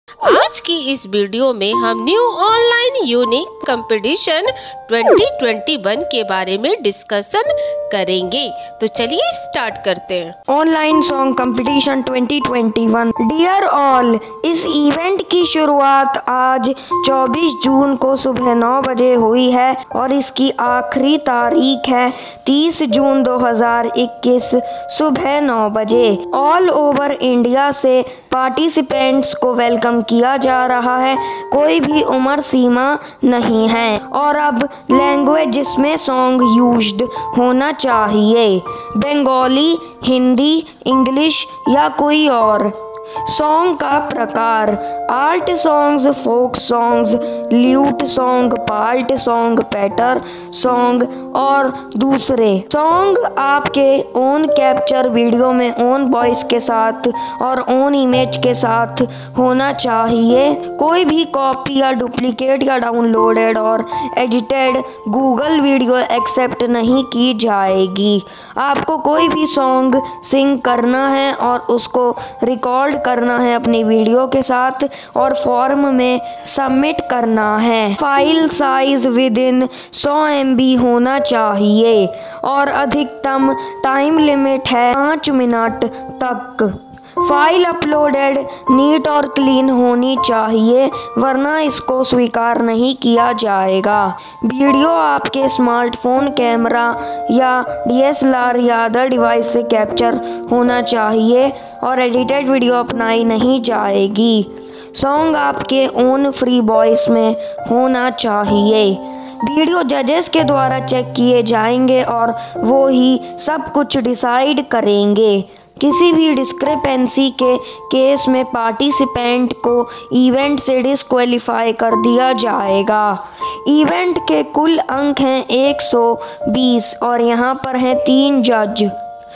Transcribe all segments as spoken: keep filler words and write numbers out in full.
आज की इस वीडियो में हम new online unique competition twenty twenty one के बारे में डिस्कशन करेंगे। तो चलिए स्टार्ट करते हैं। Online song competition twenty twenty one. Dear all, इस इवेंट की शुरुआत आज चौबीस जून को सुबह नौ बजे हुई है और इसकी आखिरी तारीख है तीस जून दो हज़ार इक्कीस सुबह नौ बजे। ऑल ओवर इंडिया से पार्टिसिपेंट्स को वेलकम किया जा रहा है। कोई भी उम्र सीमा नहीं है और अब लैंग्वेज जिसमें सॉन्ग यूज्ड होना चाहिए बंगाली, हिंदी, इंग्लिश या कोई और। सॉन्ग का प्रकार art songs, folk songs, lute song, part song, patter song और दूसरे। सॉन्ग आपके ओन कैप्चर वीडियो में ओन वॉइस के साथ और ओन इमेज के साथ होना चाहिए। कोई भी कॉपी या डुप्लीकेट या डाउनलोडेड और एडिटेड गूगल वीडियो एक्सेप्ट नहीं की जाएगी। आपको कोई भी सॉन्ग सिंग करना है और उसको रिकॉर्ड करना है अपनी वीडियो के साथ और फॉर्म में सबमिट करना है। फाइल साइज विद इन सौ एम बी होना चाहिए और अधिकतम टाइम लिमिट है पाँच मिनट तक। फाइल अपलोडेड नीट और क्लीन होनी चाहिए वरना इसको स्वीकार नहीं किया जाएगा। वीडियो आपके स्मार्टफोन कैमरा या डी एस एल आर या अदर डिवाइस से कैप्चर होना चाहिए और एडिटेड वीडियो अपनाई नहीं जाएगी। सॉन्ग आपके ओन फ्री वॉइस में होना चाहिए। वीडियो जजेस के द्वारा चेक किए जाएंगे और वो ही सब कुछ डिसाइड करेंगे। किसी भी डिस्क्रिपेंसी के केस में पार्टिसिपेंट को इवेंट से डिस्क्वालीफाई कर दिया जाएगा। इवेंट के कुल अंक हैं एक सौ बीस और यहाँ पर हैं तीन जज।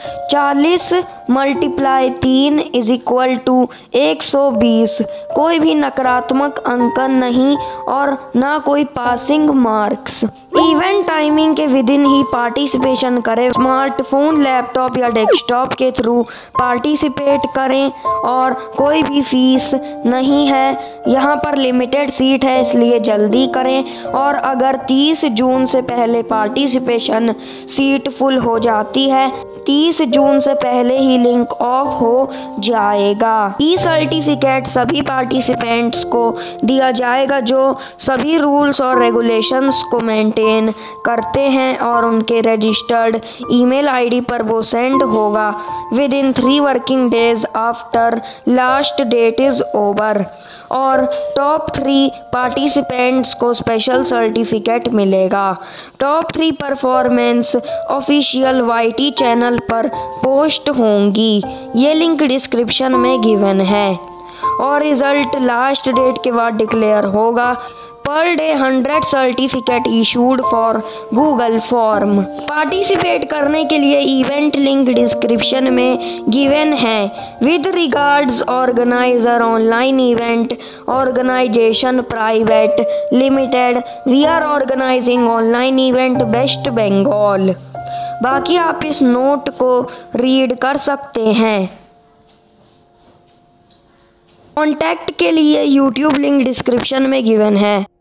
चालीस मल्टीप्लाई तीन इज इक्वल टू एक सौ बीस। कोई भी नकारात्मक अंकन नहीं और ना कोई पासिंग मार्क्स। इवेंट टाइमिंग के विदिन ही पार्टिसिपेशन करें। स्मार्टफोन, लैपटॉप या डेस्कटॉप के थ्रू पार्टिसिपेट करें और कोई भी फीस नहीं है। यहाँ पर लिमिटेड सीट है इसलिए जल्दी करें और अगर तीस जून से पहले पार्टिसिपेशन सीट फुल हो जाती है तीस जून से पहले ही लिंक ऑफ हो जाएगा। ई सर्टिफिकेट सभी पार्टिसिपेंट्स को दिया जाएगा जो सभी रूल्स और रेगुलेशंस को मेंटेन करते हैं और उनके रजिस्टर्ड ईमेल आईडी पर वो सेंड होगा within three working days after last date is over. और टॉप थ्री पार्टिसिपेंट्स को स्पेशल सर्टिफिकेट मिलेगा। Top three performance official Y T channel पर पोस्ट होंगी। ये लिंक डिस्क्रिप्शन में गिवन है और रिजल्ट लास्ट डेट के बाद डिक्लेयर होगा। Per day hundred certificate issued for Google form. Participate करने के लिए इवेंट लिंक डिस्क्रिप्शन में गिवन है। With regards organiser online event organisation private limited, we are organising online event West Bengal. बाकी आप इस नोट को रीड कर सकते हैं। कॉन्टैक्ट के लिए यूट्यूब लिंक डिस्क्रिप्शन में गिवन है।